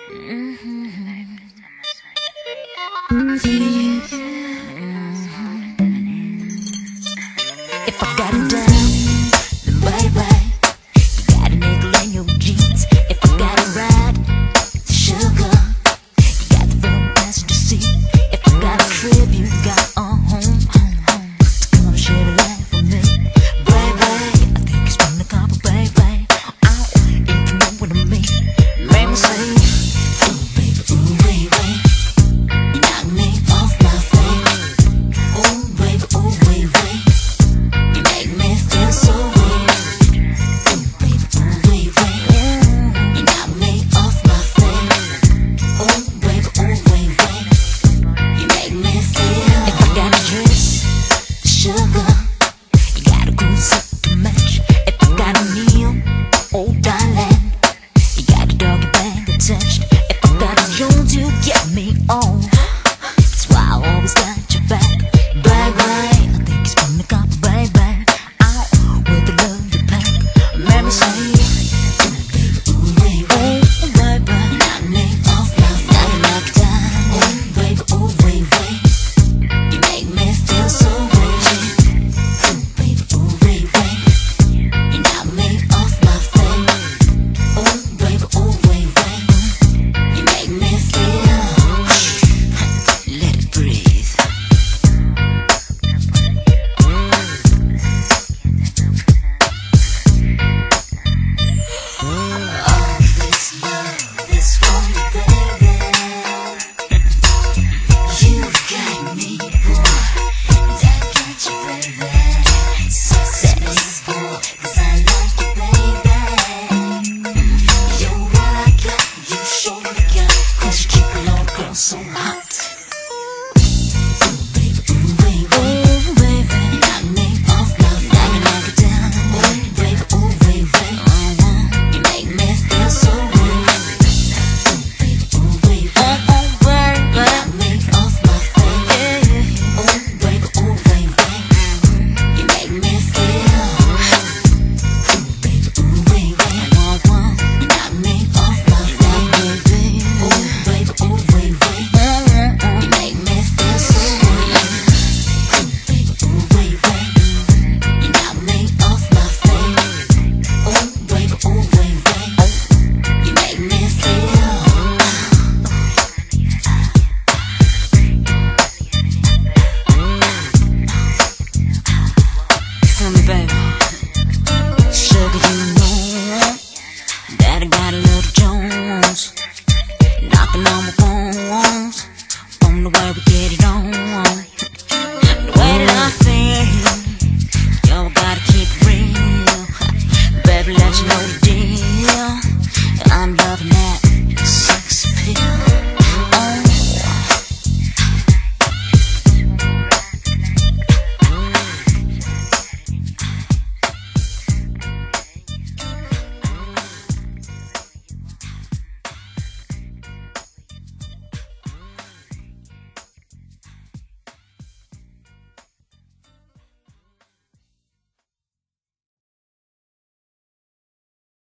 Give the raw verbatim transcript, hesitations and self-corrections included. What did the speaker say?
If I got it down, then baby, you got a nickel in your jeans. If I got it right, sugar, you got the front passenger seat. If I got a trip, you got a home, home, home to come and share the life with me, baby. I think it's been a couple, baby. Oh, if you know what I mean, make me say, ooh baby, ooh baby, you knock me off my feet. Ooh baby, ooh baby, you make me feel so weird. Ooh baby, ooh baby, you knock me off my feet. Ooh baby, ooh baby, you make me feel. If I got a dress, sugar, you got a cool suit to match. If I got a meal, oh darling, you got a doggy bag attached.